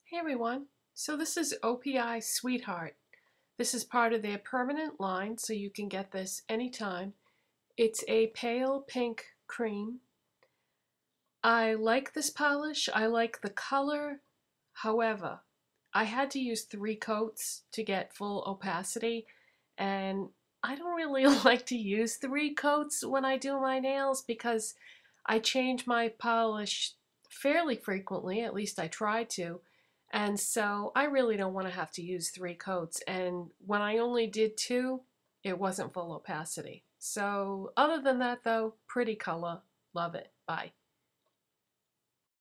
Hey everyone, so this is Opi Sweet Heart. This is part of their permanent line, so you can get this anytime. It's a pale pink cream. I like this polish, I like the color. However, I had to use 3 coats to get full opacity, and I don't really like to use 3 coats when I do my nails because I change my polish fairly frequently, at least I try to. And so I really don't want to have to use 3 coats. And when I only did 2, it wasn't full opacity. So other than that though, pretty color. Love it. Bye.